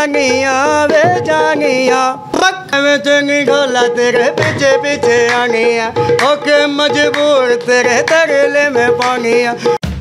जानिया वे जानिया में चंगी गोला तेरे पीछे पीछे आ गया ओके मजबूर तेरे तरले में पा गया।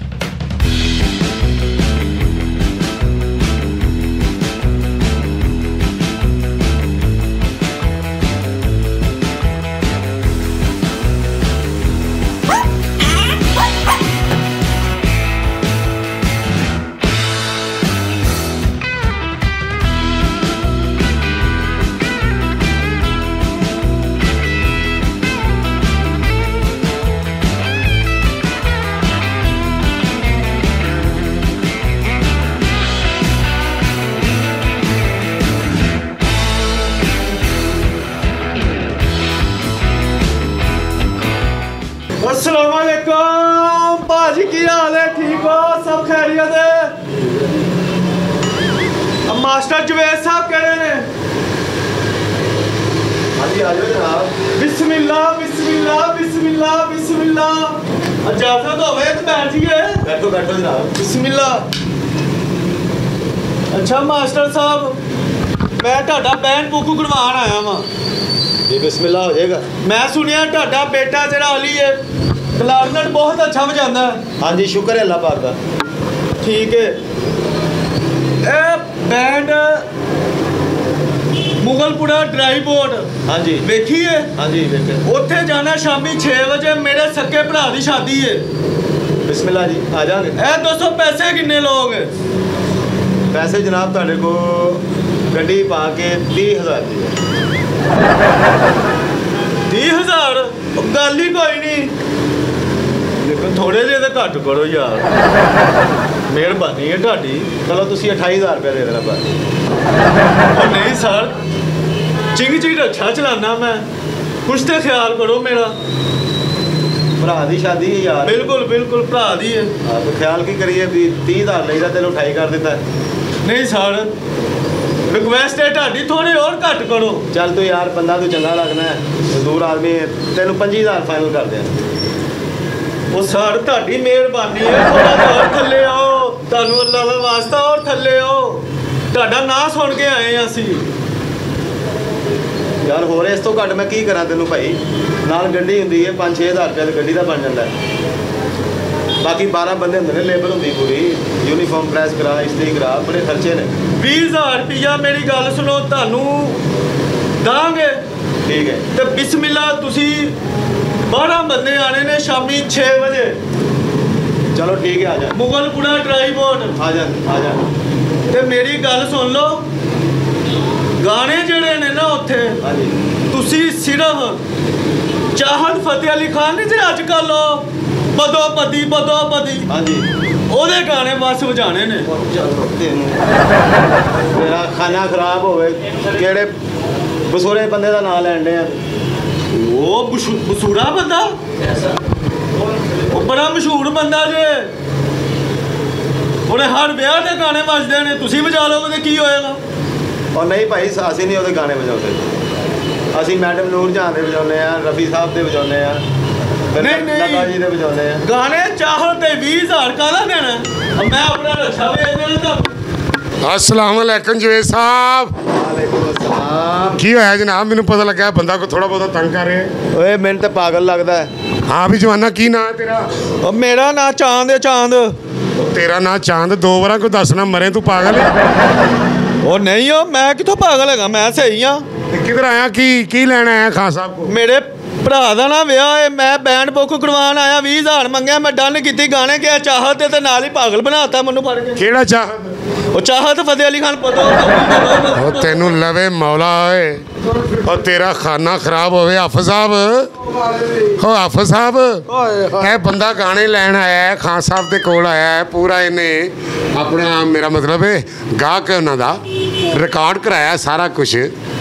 अस्सलाम वालेकुम भाजी की हाल है ठीक हो सब खैरियत है। अब मास्टर जुवैद साहब कह रहे हैं हाँ जी आ जाओ जनाब। बिस्मिल्लाह बिस्मिल्लाह बिस्मिल्लाह बिस्मिल्लाह इजाजत हो गए तो बैठिए। बैठो बैठो जनाब बिस्मिल्लाह। अच्छा मास्टर साहब मैं ਤੁਹਾਡਾ ਬੈਂਡ ਬੁੱਕ ਕਰਵਾਉਣ ਆਇਆ ਵਾਂ जी। बिस्मिल्लाह हो जाएगा। मैं सुनिया ਤੁਹਾਡਾ बेटा ਜਿਹੜਾ अली है क्लारनेट बहुत अच्छा बजाता है। हाँ जी शुक्र है अल्लाह पाक का। ठीक है ए बैंड मुगलपुरा ड्राई बोर्ड हाँ जी देखी है। हाँ जी देखे उत्थे जाना शामी 6 बजे मेरे सक्के भरा की शादी है। बिस्मिल्लाह जी आ जाएंगे। ए दोस्तों पैसे किन्ने लोग पैसे जनाब ਤੁਹਾਡੇ को ਗੱਡੀ ਪਾ ਕੇ 30,000 ਦੀ 30,000 ਗੱਲ ਹੀ ਕੋਈ ਨਹੀਂ ਲੇਕਿन ਥੋੜੇ ਜਿਹੇ ਤਾਂ ਘੱਟ ਕਰੋ ਯਾਰ ਮਿਹਰਬਾਨੀ ਹੈ ਤੁਹਾਡੀ। ਚਲੋ ਤੁਸੀਂ 28,000 ਰੁਪਏ ਦੇ ਦੇਣਾ ਬਸ। ਉਹ ਨਹੀਂ ਸਰ ਚਿੰਗ ਚਿੰਗ ਰੱਖਿਆ ਚਲਾਨਾ ਮੈਂ ਕੁਛ ਤੇ ਖਿਆਲ ਕਰੋ ਮੇਰਾ ਭਰਾ ਦੀ ਸ਼ਾਦੀ ਹੈ ਯਾਰ। ਬਿਲकुल बिल्कुल ਭਰਾ ਦੀ ਹੈ। ਹਾਂ ਤਾਂ ਖਿਆਲ ਕੀ ਕਰੀਏ ਵੀ 30,000 ਲਈਦਾ ਤੈਨੂੰ 28 ਕਰ ਦਿੱਤਾ। नहीं सर रिक्वेस्ट है ढाडी थोड़े और घट करो। चल तू यार बंदा तू चंगा लगना है मजदूर आदमी है तेन 25,000 फाइनल कर दें। वो सर ढाडी मेहरबानी है थोड़ा और थले आओ तुहानू अल्लाह दा वास्ता और थले आओ ढाडा ना सुन के आए असी यार। होर इस तो घट मैं की करा तेनू भाई नाल गड्डी हुंदी है 5-6,000 रुपये तो गड्डी का बन जाता है। बाकी 12 बंदे होंगे लेबर होंगी पूरी यूनीफॉर्म प्रैस करा इस्त्री करा बड़े खर्चे ने। 20,000 रुपया मेरी गल सुनो तुहानू दांगे ठीक है तो बिस्मिल्लाह तुसी 12 बंदे आने ने शामी 6 बजे। चलो ठीक है आ जा मुगलपुरा ड्राई बोर्ड आ जा ते मेरी गल सुन लो गाने जड़े ने ना उत्थे तुसी सिर्फ चाहत फतेह अली खान ने जे अजकल बदोबदी हाँ जी ओदे गाने बस बजाने ने। मेरा खाना खराब होवे केड़े बसूरे बंदे दा नाम लैंदे आ। वो बसूरा बंदा वो बड़ा मशहूर बंदा जे उन्हें हर ब्याह दे गाने बजदे ने तुसी बजा लोगे तो की होएगा। और नहीं भाई असीं नहीं ओदे गाने बजाते असीं मैडम नूर जहां दे बजाउने आ रफी साहब दे बजाउने आ। नहीं गाने चाहो तो 20,000 काला देना मैं अपना रक्षा भेज देना। अस्सलाम वालेकुम जुवैद साहब। वालेकुम अस्सलाम की होया जनाब मैनू पता लगा बंदा को थोड़ा बहुत तंग कर रहे ओए मैंने तो पागल लगता है। हाँ भी जवाना की नाम है तेरा? मेरा नाम चांद है चांद। तेरा नाम चांद 2 बार को दसना मरे तू पागल है? ओ नहीं हो मैं कितों पागल है मैं सही हाँ। किधर आया की लेना आया खान साहब को? मेरे भरा का ना विआह है मैं बैंड बुक करवान आया 20,000 मंगया मैं डन की गाने क्या चाहत ते नाल ही पागल बनाता मैनू फड़ के। केड़ा चाहत? वो चाहत फतेह अली खान पता तेनू लवे मौला होए और तेरा खाना खराब होवे। हाफिज साहब हो हाफिज साहब है बंदा गाने लैन आया है खान साहब के कोल आया है पूरा इन्हें अपना मेरा मतलब है गाहक उन्हों का रिकॉर्ड कराया सारा कुछ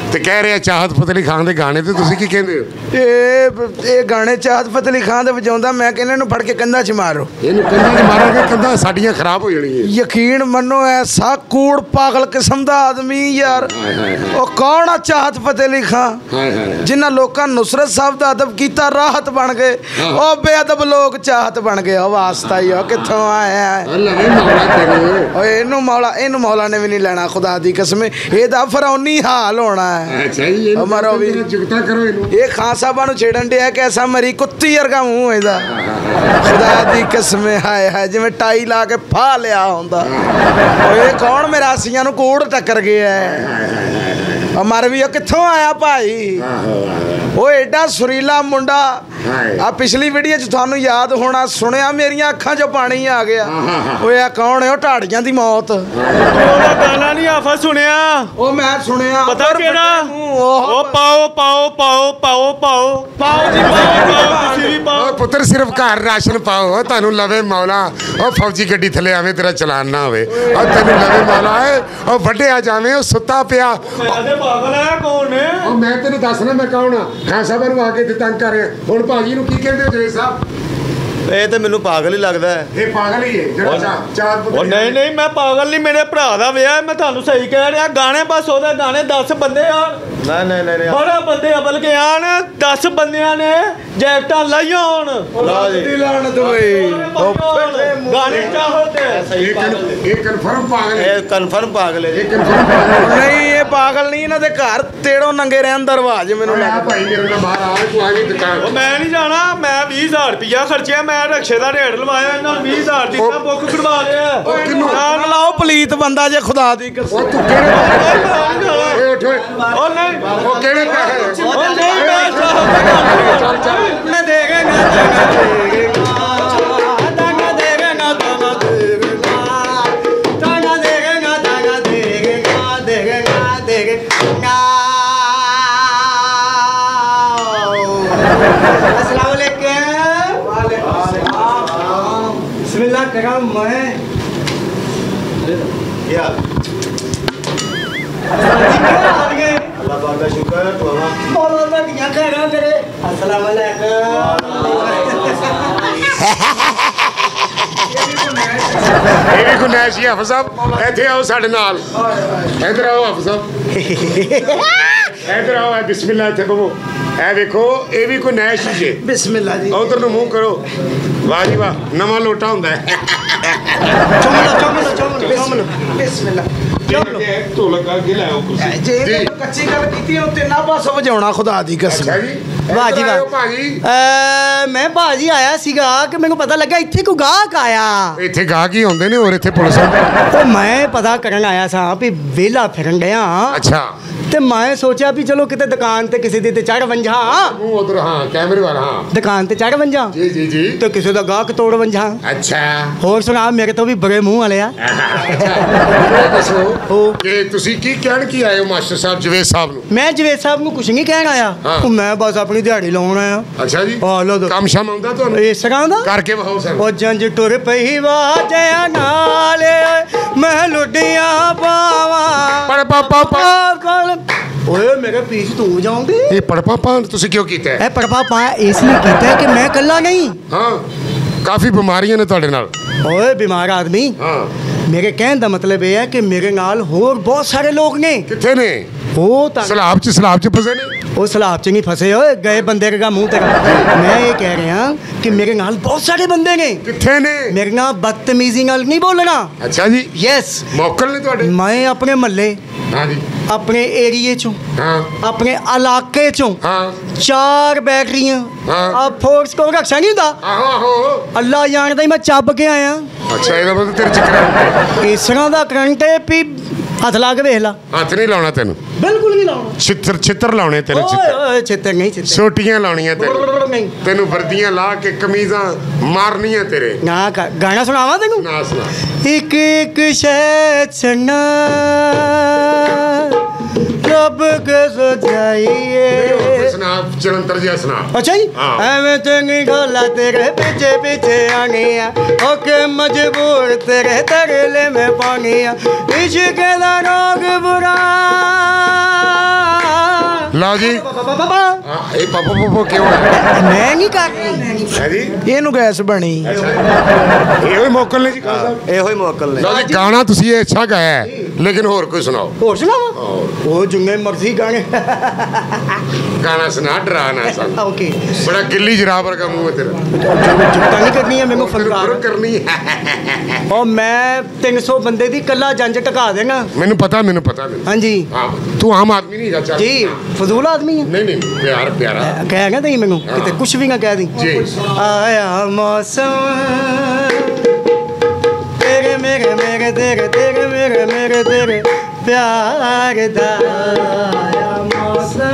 ਤੇ ਕਹਿ ਰਿਹਾ ਚਾਹਤ ਫਤਿਹ ਅਲੀ ਖਾਨ ਦੇ ਗਾਣੇ ਤੇ ਤੁਸੀਂ ਕੀ ਕਹਿੰਦੇ ਹੋ? ਇਹ ਗਾਣੇ ਚਾਹਤ ਫਤਿਹ ਅਲੀ ਖਾਨ ਦੇ ਵਜਾਉਂਦਾ, ਮੈਂ ਕਹਿੰਦਾ ਇਹਨੂੰ ਫੜ ਕੇ ਕੰਧਾਂ 'ਚ ਮਾਰੋ। ਇਹਨੂੰ ਕੰਧਾਂ 'ਚ ਮਾਰਾਂਗੇ, ਕੰਧਾਂ ਸਾਡੀਆਂ ਖਰਾਬ ਹੋ ਜਾਣਗੀਆਂ। ਯਕੀਨ ਮੰਨੋ ਐਸਾ ਕੂੜ ਪਾਗਲ ਕਿਸਮ ਦਾ ਆਦਮੀ ਯਾਰ। ਉਹ ਕੌਣ ਆ ਚਾਹਤ ਫਤਿਹ ਅਲੀ ਖਾਨ? ਜਿਨ੍ਹਾਂ ਲੋਕਾਂ ਨੁਸਰਤ ਸਾਹਿਬ ਦਾ ਅਦਬ ਕੀਤਾ, ਰਾਹਤ ਬਣ ਗਏ। ਉਹ ਬੇਅਦਬ ਲੋਕ ਚਾਹਤ ਬਣ ਗਏ। ਉਹ ਵਾਸਤਾ ਹੀ ਉਹ ਕਿੱਥੋਂ ਆਇਆ? ਇਹਨੂੰ ਮੌਲਾ ਨੇ ਵੀ ਨਹੀਂ ਲੈਣਾ, ਖੁਦਾ ਦੀ ਕਸਮ। ਇਹਦਾ ਫਰੌਨੀ ਹਾਲ ਹੋਣਾ ਹੈ। ਮਰੋ ਵੀ ਇਹ ਖਾਨ ਸਾਹਿਬਾਂ ਨੂੰ ਛੇੜਨ ਡਿਆ ਕਿ ਐਸਾ ਮਰੀ ਕੁੱਤੀ ਵਰਗਾ ਮੂੰਹ ਇਹਦਾ, ਖੁਦਾ ਦੀ ਕਸਮ। ਹਾਏ ਹਾਏ ਜਿਵੇਂ ਟਾਈ ਲਾ ਕੇ ਫਾਹ ਲਿਆ ਹੁੰਦਾ। ਇਹ ਕੌਣ ਮਿਰਾਸੀਆਂ ਨੂੰ ਕੂੜ ਟੱਕਰ ਗਿਆ? ਮਰ ਵੀ ਉਹ ਕਿੱਥੋਂ ਆਇਆ ਭਾਈ? ਉਹ ਐਡਾ ਸੁਰੀਲਾ ਮੁੰਡਾ। ਆ ਪਿਛਲੀ ਵੀਡੀਓ 'ਚ ਤੁਹਾਨੂੰ ਯਾਦ ਹੋਣਾ, ਸੁਣਿਆ ਮੇਰੀਆਂ ਅੱਖਾਂ 'ਚੋਂ ਪਾਣੀ ਆ ਗਿਆ। ਓਏ ਆ ਕੌਣ ਹੈ? ਉਹ ਢਾੜੀਆਂ ਦੀ ਮੌਤ। ਉਹਦਾ ਗਾਣਾ ਨਹੀਂ ਆਫਾ ਸੁਣਿਆ? ਉਹ ਮੈਂ ਸੁਣਿਆ। ਪਤਾ ਕਿਹੜਾ? ਉਹ ਪਾਓ ਪਾਓ ਪਾਓ ਪਾਓ ਪਾਓ ਪਾਓ ਜੀ, ਪਾਓ ਤੁਸੀਂ ਵੀ ਪਾਓ। ਪੁੱਤਰ ਸਿਰਫ ਘਰ ਰਾਸ਼ਨ ਪਾਓ, ਤੁਹਾਨੂੰ ਲਵੇ ਮੌਲਾ। ਉਹ ਫੌਜੀ ਗੱਡੀ ਥੱਲੇ ਆਵੇ, ਤੇਰਾ ਚਲਾਨ ਨਾ ਹੋਵੇ। ਉਹ ਤੈਨੂੰ ਲਵੇ ਮੌਲਾ ਹੈ, ਉਹ ਵੱਢਿਆ ਜਾਵੇ, ਉਹ ਸੁੱਤਾ ਪਿਆ। ਪਾਗਲ ਹੈ ਕੌਣ ਹੈ? ਉਹ ਮੈਂ ਤੈਨੂੰ ਦੱਸਣਾ ਮੈਂ ਕੌਣ ਆ। ਖਾਨ ਸਾਹਿਬ ਨੂੰ ਆ ਕੇ ਤੇ ਤੰਗ ਕਰ ਰਿਹਾ। ਹੁਣ ਭਾਜੀ ਨੂੰ ਕੀ ਕਹਿੰਦੇ ਹੋ ਜਵੇ ਸਾਹਿਬ? ਇਹ ਤਾਂ ਮੈਨੂੰ ਪਾਗਲ ਹੀ ਲੱਗਦਾ ਹੈ। ਇਹ ਪਾਗਲ ਹੀ ਹੈ ਜਿਹੜਾ ਚਾਰ ਉਹ ਨਹੀਂ ਮੈਂ ਪਾਗਲ ਨਹੀਂ, ਮੇਰੇ ਭਰਾ ਦਾ ਵਿਆਹ। ਮੈਂ ਤੁਹਾਨੂੰ ਸਹੀ ਕਹਿ ਰਿਹਾ। ਗਾਣੇ ਬਸ ਉਹਦੇ ਗਾਣੇ 10 ਬੰਦੇ ਆ। ਨਹੀਂ 12 ਬੰਦੇ ਅਬਲ ਕੇ ਆਣ। 10 ਬੰਦਿਆਂ ਨੇ ਜੈਕਟਾਂ ਲਾਈਆਂ ਹੋਣ। ਗਾਣੇ ਚਾਹਤੇ ਇਹ ਕਨਫਰਮ ਪਾਗਲ ਹੈ। ਇਹ ਕਨਫਰਮ ਪਾਗਲ ਹੈ। ਨਹੀਂ ਇਹ ਪਾਗਲ ਨਹੀਂ, ਇਹਨਾਂ ਦੇ ਘਰ ਤੇੜੋਂ ਨੰਗੇ ਰਹਿਣ ਦਾ ਰਿਵਾਜ ਮੈਨੂੰ ਲੱਗਦਾ। ਭਾਈ ਮੇਰੇ ਨਾਲ ਬਾਹਰ ਆ ਤੂੰ ਆ ਗਈ ਦੁਕਾਨ। ਉਹ ਮੈਂ ਨਹੀਂ ਜਾਣਾ। ਮੈਂ 20,000 ਰੁਪਇਆ ਖਰਚਿਆ। ਮੈਂ ਰਕਸ਼ੇ ਦਾ ਰੇਟ ਲਵਾਇਆ, ਇਹਨਾਂ 20,000 ਦਿੱਤਾ, ਬੁੱਕ ਕਰਵਾ ਲਿਆ। ਨਾ ਲਾਓ ਪਲੀਤ ਬੰਦਾ ਜੇ ਖੁਦਾ ਦੀ ਕਸਮ। ਉਹ ਤੂੰ ਕਿਹੜੇ ਓਏ ਉੱਠ ਓਏ। ਉਹ ਨਹੀਂ ਉਹ ਕਿਹੜੇ ਪੈਸੇ? ਉਹ ਨਹੀਂ ਮੈਂ ਚੱਲ ਚੱਲ ਮੈਂ ਦੇਗਾ मैं क्या अल्लाह पाक का शुक्र है। मौलाना दिया खैरा करे। अस्सलाम वालेकुम। ਇਹ ਵੀ ਗੁਨਾਇਸ਼ ਹੀ ਹਾਫਿਜ਼ ਸਾਹਿਬ, ਇੱਥੇ ਆਓ ਸਾਡੇ ਨਾਲ। ਇੱਧਰ ਆਓ ਹਾਫਿਜ਼ ਸਾਹਿਬ, ਇੱਧਰ ਆਓ। ਬਿਸਮਿਲ੍ਲਾ ਇੱਥੇ ਬਵੋ। ਇਹ ਵੇਖੋ ਇਹ ਵੀ ਕੋਈ ਨੈਸ਼ ਹੀ ਜੇ। ਬਿਸਮਿਲ੍ਲਾ ਜੀ। ਉਧਰ ਨੂੰ ਮੂੰਹ ਕਰੋ। ਵਾਹ ਜੀ ਵਾਹ, ਨਵਾਂ ਲੋਟਾ ਹੁੰਦਾ ਹੈ। ਬਿਸਮਿਲ੍ਲਾ ਢੋਲਕ ਅੱਗੇ ਲਾਓ ਕੁਰਸੀ। ਜੇ ਕੱਚੀ ਗੱਲ ਕੀਤੀ ਉੱਤੇ ਨਾ ਬਸ ਵਜਾਉਣਾ, ਖੁਦਾ ਦੀ ਕਸਮ। ਅੱਛਾ ਜੀ। ਵਾਹ ਜੀ ਵਾਹ ਭਾਜੀ। ਮੈਂ ਭਾਜੀ ਆਇਆ ਸੀਗਾ ਕਿ ਮੈਨੂੰ ਪਤਾ ਲੱਗਾ ਇੱਥੇ ਕੋਈ ਗਾਹਕ ਆਇਆ। ਇੱਥੇ ਗਾਹਕ ਹੀ ਹੁੰਦੇ ਨੇ, ਹੋਰ ਇੱਥੇ ਪੁਲਿਸ ਹੁੰਦੀ। ਉਹ ਮੈਂ ਪਤਾ ਕਰਨ ਆਇਆ ਸਾਂ ਵੀ ਵਿਹਲਾ ਫਿਰਨ ਡਿਆ। ਅੱਛਾ। ਤੇ ਮੈਂ ਸੋਚਿਆ ਵੀ ਚਲੋ ਕਿਤੇ ਦੁਕਾਨ ਤੇ ਕਿਸੇ ਦੀ ਤੇ ਚੜ ਵੰਜਾ। ਮੂੰਹ ਉਧਰ, ਹਾਂ ਕੈਮਰੇ ਵਾਲਾ। ਹਾਂ ਦੁਕਾਨ ਤੇ ਚੜ ਵੰਜਾ ਜੀ ਜੀ ਜੀ। ਤੇ ਕਿਸੇ ਦਾ ਗਾਹਕ ਤੋੜ ਵੰਜਾ। ਅੱਛਾ। ਹੋਰ ਸੁਣਾ, ਮੇਰੇ ਤੋਂ ਵੀ ਬੜੇ ਮੂੰਹ ਵਾਲੇ ਆ। ਦੱਸੋ ਕਿ ਤੁਸੀਂ ਕੀ ਕਹਿਣ ਕੀ ਆਏ ਹੋ ਮਾਸਟਰ ਸਾਹਿਬ ਜਵੇਦ ਸਾਹਿਬ ਨੂੰ? ਮੈਂ ਜਵੇਦ ਸਾਹਿਬ ਨੂੰ ਕੁਛ ਨਹੀਂ ਕਹਿਣ ਆਇਆ। ਮੈਂ ਬਸ ਆਪਣੀ ਦਿਹਾੜੀ ਲਾਉਣ ਆਇਆ। ਅੱਛਾ ਜੀ। ਲੋ ਕੰਮ ਸ਼ਾਮ ਆਉਂਦਾ ਤੁਹਾਨੂੰ? ਇਸ ਤਰ੍ਹਾਂ ਦਾ ਕਰਕੇ ਵਿਖਾਓ ਸਰ। ਉਹ ਜੰਜ ਟੁਰ ਪਈ ਵਾਜਿਆ ਨਾਲ ਮੈਂ ਲੁੱਡੀਆਂ ਪਾਵਾਂ। ਪੜ ਪਾਪਾ ਓਏ ਮੇਰੇ ਪੀਛ ਤੂੰ ਜਾਉਂਦੀ। ਇਹ ਪੜ ਪਾਪਾ ਤੁਸੀਂ ਕਿਉਂ ਕੀਤਾ? ਇਹ ਪੜਪਾ ਪਾਇਆ ਇਸ ਲਈ ਕੀਤਾ ਕਿ ਮੈਂ ਇਕੱਲਾ ਨਹੀਂ। ਹਾਂ ਕਾਫੀ ਬਿਮਾਰੀਆਂ ਨੇ ਤੁਹਾਡੇ ਨਾਲ। ਓਏ ਬਿਮਾਰ ਆਦਮੀ। ਹਾਂ ਮੇਰੇ ਕਹਿਣ ਦਾ ਮਤਲਬ ਇਹ ਹੈ ਕਿ ਮੇਰੇ ਨਾਲ ਹੋਰ ਬਹੁਤ ਸਾਰੇ ਲੋਕ ਨੇ। ਕਿੱਥੇ ਨੇ? ਉਹ ਤਾਂ ਸਲਾਬ ਚ ਫਸੇ ਨੇ। ਉਹ ਸਲਾਬ ਚ ਨਹੀਂ ਫਸੇ ਓਏ, ਗਏ ਬੰਦੇ ਦਾ ਮੂੰਹ ਤੇਰਾ। ਮੈਂ ਇਹ ਕਹਿ ਰਿਹਾ ਕਿ ਮੇਰੇ ਨਾਲ ਬਹੁਤ ਸਾਰੇ ਬੰਦੇ ਨੇ। ਕਿੱਥੇ ਨੇ? ਮੇਰੇ ਨਾਲ ਬਦਤਮੀਜ਼ੀ ਨਾਲ ਨਹੀਂ ਬੋਲਣਾ। ਅੱਛਾ ਜੀ। ਯੈਸ। ਮੌਕਲ ਨੇ ਤੁਹਾਡੇ? ਮੈਂ ਆਪਣੇ ਮਹੱਲੇ, ਹਾਂ ਜੀ, ਆਪਣੇ ਏਰੀਏ ਚੋਂ, ਹਾਂ ਆਪਣੇ ਇਲਾਕੇ ਚੋਂ ਹਾਂ 4 ਬੈਟਰੀਆਂ ਆ ਫੋਰਸ ਕੋ ਰੱਖਿਆ ਨਹੀਂ ਹੁੰਦਾ। ਆਹੋ ਆਹੋ ਅੱਲਾ ਜਾਣਦਾ ਹੀ ਮੈਂ ਚੱਬ ਕੇ ਆਇਆ। ਅੱਛਾ ਇਹਦਾ ਮਤਲਬ ਤੇਰੇ ਚੱਕਰ ਇਸ ਤਰ੍ਹਾਂ ਦਾ ਕਰੰਟ ਹੈ ਵੀ ਹੱਥ ਲਾ ਕੇ ਵੇਖ ਲਾ। ਹੱਥ ਨਹੀਂ ਲਾਉਣਾ ਤੈਨੂੰ, ਬਿਲਕੁਲ ਨਹੀਂ ਲਾਉਣਾ। ਛਿੱਤਰ ਲਾਉਣੇ ਤੈਨੂੰ। ਓਏ ਛਿੱਤਰ ਨਹੀਂ, ਛਿੱਤਰ ਛੋਟੀਆਂ ਲਾਉਣੀਆਂ ਤੈਨੂੰ। ਨਹੀਂ। ਤੈਨੂੰ ਵਰਦੀਆਂ ਲਾ ਕੇ ਕਮੀਜ਼ਾਂ ਮਾਰਨੀਆਂ ਤੇਰੇ। ਨਾ ਗਾਣਾ ਸੁਣਾਵਾ ਤੈਨੂੰ। ਨਾ ਸੁਣਾ। ਇੱਕ ਇੱਕ ਸ਼ੈ ਛਣਾ ਰੱਬ ਕੇ ਸਜਾਈਏ। ਸੁਣਾ ਜਲੰਧਰ ਜਿਹਾ ਸੁਣਾ। ਅੱਛਾ ਜੀ। ਐਵੇਂ ਚੰਗੀ ਗੱਲਾਂ ਤੇਰੇ ਪਿੱਛੇ ਪਿੱਛੇ ਆਣੀਆਂ, ਓਕੇ ਮਜਬੂਰ ਤੇਰੇ ਤਰਲੇ ਮੈਂ ਪਾਣੀਆਂ। ਇਸ਼ਕ ਦਾ ਰੋਗ ਬੁਰਾ ਲਓ ਜੀ ਪਾਪਾ ਇਹ ਪਾਪਾ ਕਿਉਂ ਹੈ ਮੈਂ ਨਹੀਂ ਕਰ ਰਹੀ ਹੈ ਜੀ ਇਹਨੂੰ ਗੈਸ ਬਣੀ। ਇਹੋ ਹੀ ਮੌਕਲ ਨੇ ਜੀ ਖਾਨ ਸਾਹਿਬ, ਇਹੋ ਹੀ ਮੌਕਲ ਨੇ। ਲਓ ਜੀ ਗਾਣਾ ਤੁਸੀਂ ਇਹ ਅੱਛਾ ਗਾਇਆ ਹੈ, ਲੇਕਿਨ ਹੋਰ ਕੋਈ ਸੁਣਾਓ। ਹੋਰ ਸੁਣਾਵਾ ਉਹ ਜਿੰਨੇ ਮਰਜ਼ੀ ਗਾਣੇ ਗਾਣਾ ਸੁਣਾ, ਡਰਾ ਨਾ ਸਾਨੂੰ। ਓਕੇ ਬੜਾ ਗਿੱਲੀ ਜਰਾਬ ਵਰਗਾ ਮੂੰਹ ਹੈ ਤੇਰਾ। ਜੁੱਤਾ ਨਹੀਂ ਕਰਨੀ ਹੈ ਮੈਨੂੰ ਫਨਕਾਰ ਕਰਨੀ ਹੈ। ਉਹ ਮੈਂ 300 ਬੰਦੇ ਦੀ ਕੱਲਾ ਜੰਜ ਟਕਾ ਦੇਗਾ। ਮੈਨੂੰ ਪਤਾ ਮੈਨੂੰ ਹਾਂਜੀ ਹਾਂ, ਤੂੰ ਆਮ ਆਦਮੀ ਨਹੀਂ ਚਾਚਾ ਜੀ, ਫਜ਼ੂਲ ਆਦਮੀ ਹੈ। ਨਹੀਂ ਨਹੀਂ ਪਿਆਰ ਪਿਆਰਾ ਕਹਿ ਗਿਆ ਨਹੀਂ ਮੈਨੂੰ ਕਿਤੇ ਕੁਛ ਵੀ ਨਾ ਕਹਿ ਦੀ। ਜੀ ਆਇਆ ਮੌਸਮ ਤੇਰੇ ਮੇਰੇ ਮੇਰੇ ਤੇਰੇ ਤੇਰੇ ਮੇਰੇ ਮੇਰੇ ਤੇਰੇ ਪਿਆਰ ਦਾ ਆਇਆ ਮੌਸਮ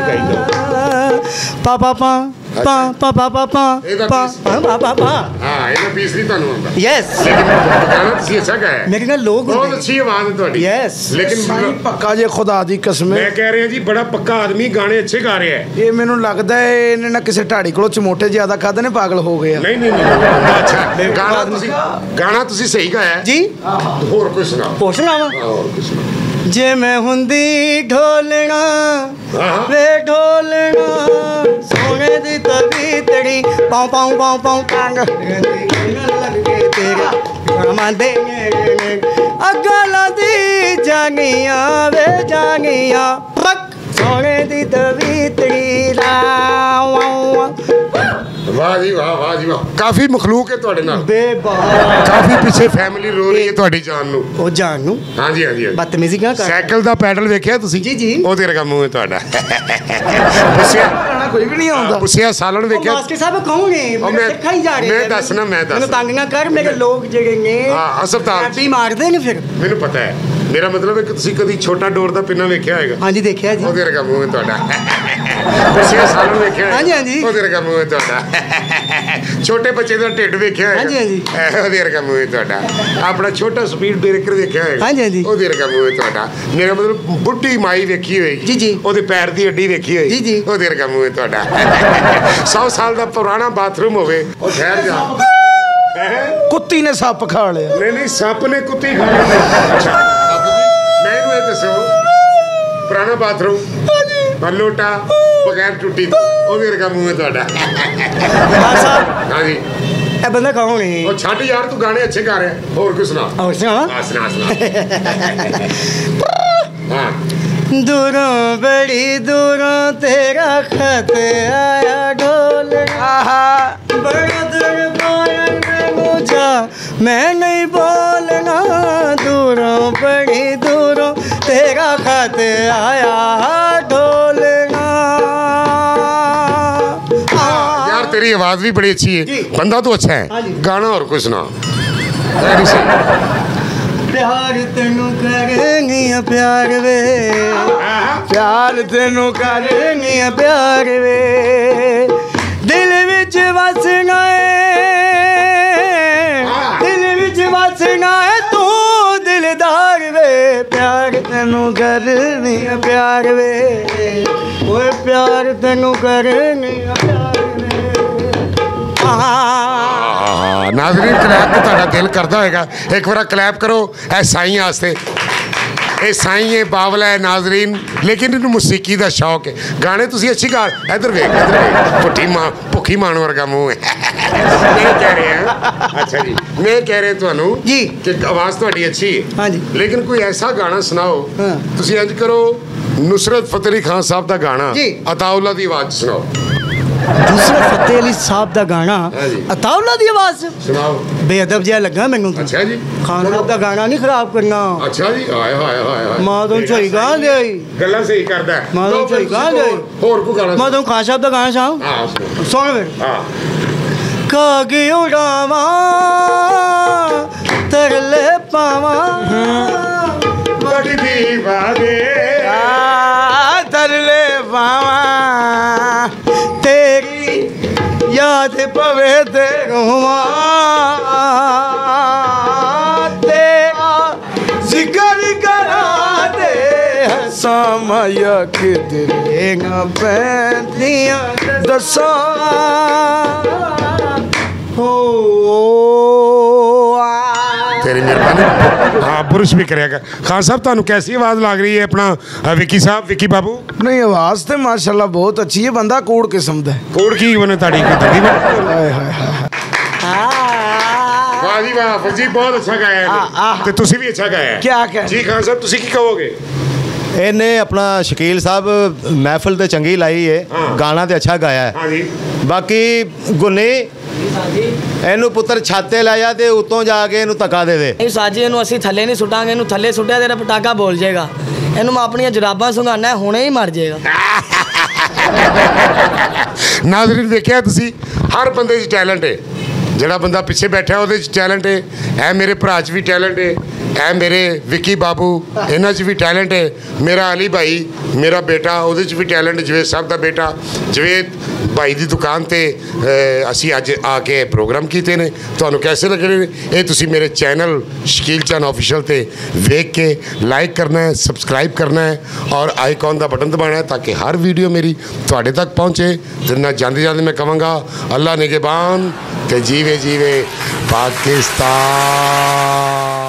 ਪਾ ਪਾ ਪਾ ਪਾ ਪਾ ਪਾ ਪਾ ਪਾ ਪਾ ਪਾ ਪਾ ਹਾਂ, ਇਹਦਾ ਪੀਸ ਨਹੀਂ ਤੁਹਾਨੂੰ ਆਉਂਦਾ। ਯੈਸ ਲੇਕਿਨ ਗਾਣਾ ਤੁਸੀਂ ਅੱਛਾ ਗਾਇਆ। ਮੇਰੇ ਨਾਲ ਲੋਕ ਬਹੁਤ ਅੱਛੀ ਆਵਾਜ਼ ਹੈ ਤੁਹਾਡੀ। ਯੈਸ ਲੇਕਿਨ ਪੱਕਾ ਜੇ ਖੁਦਾ ਦੀ ਕਸਮ ਮੈਂ ਕਹਿ ਰਿਹਾ ਜੀ ਬੜਾ ਪੱਕਾ ਆਦਮੀ, ਗਾਣੇ ਅੱਛੇ ਗਾ ਰਿਹਾ ਹੈ। ਇਹ ਮੈਨੂੰ ਲੱਗਦਾ ਹੈ ਇਹਨੇ ਨਾ ਕਿਸੇ ਢਾੜੀ ਕੋਲੋਂ ਚਮੋਟੇ ਜ਼ਿਆਦਾ ਖਾਦੇ ਨੇ, ਪਾਗਲ ਹੋ ਗਏ ਆ। ਨਹੀਂ ਨਹੀਂ ਅੱਛਾ ਗਾਣਾ ਤੁਸੀਂ ਸਹੀ ਗਾਇਆ ਜੀ। ਹੋਰ ਕੋਈ ਸੁਣਾਓ। ਹੋਰ ਸੁਣਾਵਾ ਹੋਰ ਕੋਈ ਸੁਣਾਓ। ਜੇ ਮੈਂ ਹੁੰਦੀ ਢੋਲਣਾ ਵੇ ਢੋਲਣਾ ਸੋਨੇ ਦੀ ਤਵੀ ਤੜੀ ਪਾਉ ਪਾਉ ਪਾਉ ਪਾਉ ਟੰਗ ਲੱਗੇ ਤੇਰਾ ਰਮਾਂਦੇ ਅਗਲਾ ਦੀ ਜਾਗੀਆਂ ਵੇ ਜਾਗੀਆਂ ਪੱਕ ਸੋਨੇ ਦੀ ਤਵੀ ਤੜੀ ਲਾ ਵਾਹ ਜੀ ਵਾਹ, ਵਾਹ ਜੀ ਵਾਹ। ਕਾਫੀ ਮਖਲੂਕ ਹੈ ਤੁਹਾਡੇ ਨਾਲ, ਬੇਬਾ ਕਾਫੀ ਪਿੱਛੇ ਫੈਮਿਲੀ ਰੋ ਰਹੀ ਹੈ ਤੁਹਾਡੀ ਜਾਨ ਨੂੰ। ਉਹ ਜਾਨ ਨੂੰ ਹਾਂਜੀ ਹਾਂਜੀ ਬਦਤਮੀਜ਼ੀ ਕਿਉਂ ਕਰ। ਸਾਈਕਲ ਦਾ ਪੈਡਲ ਵੇਖਿਆ ਤੁਸੀਂ? ਜੀ ਜੀ। ਉਹਦੇ ਵਰਗਾ ਮੂੰਹ ਹੈ ਤੁਹਾਡਾ। ਪੁੱਛਿਆ ਕੋਈ ਵੀ ਨਹੀਂ ਆਉਂਦਾ। ਪੁੱਛਿਆ ਸਾਲਣ ਵੇਖਿਆ? ਮਾਸਟਰ ਸਾਹਿਬ ਕਹੋਗੇ ਮੈਂ ਸਿੱਖਾਈ ਜਾ ਰਹੇ ਮੈਂ ਦੱਸਣਾ ਮੈਨੂੰ ਤੰਗ ਨਾ ਕਰ। ਮੇਰੇ ਲੋਕ ਜਿਹੜੇ ਨੇ ਹਾਂ ਹਸਪਤਾਲ ਵੀ ਮਾਰਦੇ ਨੇ ਫਿਰ। ਮੈਨੂੰ ਪਤਾ ਹੈ, ਮੇਰਾ ਮਤਲਬ ਹੈ ਕਿ ਤੁਸੀਂ ਕਦੀ ਛੋਟਾ ਡੋਰ ਦਾ ਪਿੰਨਾ ਵੇਖਿਆ ਹੋਏਗਾ। ਹਾਂਜੀ ਦੇਖਿਆ ਜੀ। ਉਹਦੇ ਵਰਗਾ ਮੂੰਹ ਹੈ ਤੁਹਾਡਾ। ਪੁੱਛਿਆ ਸਾਲਣ ਵੇਖਿਆ? ਹਾਂਜੀ ਹਾਂਜੀ। ਉਹਦੇ ਵਰਗਾ ਮੂੰਹ ਹੈ ਤੁਹਾਡਾ। ਛੋਟੇ ਬੱਚੇ ਦਾ ਢਿੱਡ ਵੇਖਿਆ ਹੋਏਗਾ? ਹਾਂਜੀ ਹਾਂਜੀ। ਉਹਦੇ ਵਰਗਾ ਮੂੰਹ ਹੈ ਤੁਹਾਡਾ। ਆਪਣਾ ਛੋਟਾ ਸਪੀਡ ਬ੍ਰੇਕਰ ਵੇਖਿਆ ਹੋਏਗਾ? ਹਾਂਜੀ ਹਾਂਜੀ। ਉਹਦੇ ਵਰਗਾ ਮੂੰਹ ਹੈ ਤੁਹਾਡਾ। ਮੇਰਾ ਮਤਲਬ ਬੁੱਢੀ ਮਾਈ ਵੇਖੀ ਹੋਏਗੀ? ਜੀ ਜੀ। ਉਹਦੇ ਪੈਰ ਦੀ ਹੱਡੀ ਵੇਖੀ ਹੋਏਗੀ? ਜੀ ਜੀ। ਉਹਦੇ ਵਰਗਾ ਮੂੰਹ ਹੈ ਤੁਹਾਡਾ। 100 ਸਾਲ ਦਾ ਪੁਰਾਣਾ ਬਾਥਰੂਮ ਹੋਵੇ, ਉਹ ਠਹਿਰ ਜਾ। ਕੁੱਤੀ ਨੇ ਸੱਪ ਖਾ ਲਿਆ। ਨਹੀਂ ਨਹੀਂ, ਸੱਪ ਨੇ ਕੁੱਤੀ ਖਾ ਲਈ। ਅੱਛਾ ਮੈਨੂੰ ਇਹ ਦੱਸੋ, ਪੁਰਾਣਾ ਬਾਥਰੂਮ ਲੋਟਾ ਬਗੈਰ ਟੁੱਟੀ ਉਹਦੇ ਵਰਗਾ ਮੂੰਹ ਹੈ ਤੁਹਾਡਾ। ਹਾਂਜੀ ਇਹ ਬੰਦਾ ਕੌਣ ਹੈ? ਉਹ ਛੱਡ ਯਾਰ, ਤੂੰ ਗਾਣੇ ਅੱਛੇ ਗਾ ਰਿਹਾ। ਹੋਰ ਕੁਝ ਸੁਣਾ। ਹੋਰ ਸੁਣਾ। ਹਾਂ ਸੁਣਾ ਹਾਂ। ਦੂਰੋਂ ਬੜੀ ਦੂਰੋਂ ਤੇਰਾ ਖਤ ਆਇਆ ਢੋਲ ਆਹਾ ਬੜਾ ਦਿਲ ਬੋਲਣ ਮੈਨੂੰ ਜਾ ਮੈਂ ਨਹੀਂ ਬੋਲਣਾ। ਦੂਰੋਂ ਬੜੀ ਦੂਰੋਂ ਤੇਰਾ ਖਤ ਆਇਆ ਢੋਲਣਾ। यार तेरी आवाज भी बड़ी अच्छी है, बंदा तो अच्छा है। गाना और कुछ सुना। प्यार तेनू करेंगी प्यार वे प्यार तेनू करेंगी प्यार वे दिल विच वसना है दिल विच वसना है तू दिलदार वे प्यार तेनू करनी प्यार वे ओए प्यार तेनू करेंगी प्यार वे। नाज़रीन क्लैप तो ਤੁਹਾਡਾ ਦਿਲ ਕਰਦਾ ਹੋਏਗਾ, ਇੱਕ ਵਾਰ ਕਲੈਪ ਕਰੋ ਇਹ ਸਾਈਂ ਵਾਸਤੇ। ਇਹ ਸਾਈਂ ਹੈ, ਬਾਵਲਾ ਹੈ ਨਾਜ਼ਰੀਨ, ਲੇਕਿਨ ਇਹਨੂੰ ਮੌਸੀਕੀ ਦਾ ਸ਼ੌਕ ਹੈ। ਗਾਣੇ ਤੁਸੀਂ ਅੱਛੀ ਗਾ। ਇੱਧਰ ਵੇਖ ਭੁੱਖੀ ਮਾਣ ਵਰਗਾ ਮੂੰਹ ਹੈ। ਮੈਂ ਕਹਿ ਰਿਹਾ ਅੱਛਾ ਜੀ, ਮੈਂ ਕਹਿ ਰਿਹਾ ਤੁਹਾਨੂੰ ਜੀ ਕਿ ਆਵਾਜ਼ ਤੁਹਾਡੀ ਅੱਛੀ ਹੈ। ਹਾਂਜੀ ਲੇਕਿਨ ਕੋਈ ਐਸਾ ਗਾਣਾ ਸੁਣਾਓ। ਤੁਸੀਂ ਇੰਜ ਕਰੋ, नुसरत फतेह अली खान साहब का गाना अताउल्ला की आवाज सुनाओ। नुसरत फतेह अली साहब का गाना अताउल्ला की आवाज सुनाओ। बेअदब जिहा लगा मैनू। अच्छा जी, खान साहब का गाना नहीं खराब करना। अच्छा जी, हाय हाय हाय मां तो सही गा दे गल्ला सही करदा है। मां तो सही गा दे और कोई गाना मां तो खान साहब का गाना सुनाओ। हां सुन फिर। हां कागी उड़ावा तरले पावा बड़ी दीवाने तरले पावा तेरी याद पवे ते रोवा तेरा जिक्र करा दे समय किधरेगा पैंतियां दसा हो तेरी मेहरबानी। हाँ बुरश भी करेगा। खान साहब ਤੁਹਾਨੂੰ कैसी आवाज़ लग रही है अपना विकी साहब, विकी बाबू? नहीं आवाज़ तो माशाल्लाह बहुत अच्छी है, बंदा कूड़ किस्म दा है। कोड़ की बने ताड़ी की तड़ी में। हाय हाय हाय वाह जी वाह, फजी बहुत अच्छा गाया है ਤੇ ਤੁਸੀਂ ਵੀ ਅੱਛਾ ਗਾਇਆ ਹੈ। क्या कह ਜੀ ਖਾਨ ਸਾਹਿਬ ਤੁਸੀਂ ਕੀ ਕਹੋਗੇ? ਇਹਨੇ ਆਪਣਾ ਸ਼ਕੀਲ ਸਾਹਿਬ ਮਹਿਫਲ ਤੇ ਚੰਗੀ ਲਾਈ ਏ, ਗਾਣਾ ਤੇ ਅੱਛਾ ਗਾਇਆ ਹੈ। ਹਾਂਜੀ ਬਾਕੀ ਗੁੰਨੀ ਇਹਨੂੰ ਪੁੱਤਰ ਛਾਤੇ ਲੈ ਜਾ ਤੇ ਉੱਤੋਂ ਜਾ ਕੇ ਇਹਨੂੰ ਧੱਕਾ ਦੇ ਦੇ। ਇਹ ਸਾਜੀ ਇਹਨੂੰ ਅਸੀਂ ਥੱਲੇ ਨਹੀਂ ਸੁੱਟਾਂਗੇ, ਇਹਨੂੰ ਥੱਲੇ ਸੁੱਟਿਆ ਤੇਰਾ ਪਟਾਕਾ ਬੋਲ ਜਾਏਗਾ। ਇਹਨੂੰ ਮੈਂ ਆਪਣੀਆਂ ਜਰਾਬਾਂ ਸੁੰਘਾਣਾ ਹੁਣੇ ਹੀ ਮਰ ਜਾਏਗਾ। ਨਾਜ਼ਰੀਨ ਵੇਖਿਆ ਤੁਸੀਂ, ਹਰ ਬੰਦੇ 'ਚ ਟੈਲੈਂਟ ਹੈ। ਜਿਹੜਾ ਬੰਦਾ ਪਿੱਛੇ ਬੈਠਾ ਉਹਦੇ 'ਚ ਟੈਲੈਂਟ ਹੈ। ਇਹ ਮੇਰੇ ਭਰਾ 'ਚ ਵੀ ਟੈਲੈਂਟ ਹੈ, ਇਹ ਮੇਰੇ ਵਿੱਕੀ ਬਾਬੂ ਇਹਨਾਂ 'ਚ ਵੀ ਟੈਲੈਂਟ ਹੈ। ਮੇਰਾ ਅਲੀ ਭਾਈ ਮੇਰਾ ਬੇਟਾ ਉਹਦੇ 'ਚ ਵੀ ਟੈਲੈਂਟ, ਜਵੇਦ ਸਾਹਿਬ ਦਾ ਬੇਟਾ ਜਵੇਦ ਭਾਈ ਦੀ ਦੁਕਾਨ ਤੇ ਅਸੀਂ ਅੱਜ ਆ ਕੇ ਪ੍ਰੋਗਰਾਮ ਕੀਤੇ ਨੇ। ਤੁਹਾਨੂੰ ਕੈਸੇ ਲੱਗੇ ਨੇ ਇਹ ਤੁਸੀਂ ਮੇਰੇ ਚੈਨਲ ਸ਼ਕੀਲ ਚਾਨ ਆਫੀਸ਼ੀਅਲ ਤੇ ਵੇਖ ਕੇ ਲਾਈਕ ਕਰਨਾ ਹੈ, ਸਬਸਕ੍ਰਾਈਬ ਕਰਨਾ ਹੈ ਔਰ ਆਈਕਨ ਦਾ ਬਟਨ ਦਬਾਉਣਾ ਹੈ ਤਾਂ ਕਿ ਹਰ ਵੀਡੀਓ ਮੇਰੀ ਤੁਹਾਡੇ ਤੱਕ ਪਹੁੰਚੇ। ਤੇ ਨਾ ਜਾਂਦੇ ਜਾਂਦੇ ਮੈਂ ਕਹਾਂਗਾ ਅੱਲਾ ਨਿਗਹਿਬਾਨ ਤੇ ਜੀਵੇ ਜੀਵੇ ਪਾਕਿਸਤਾਨ।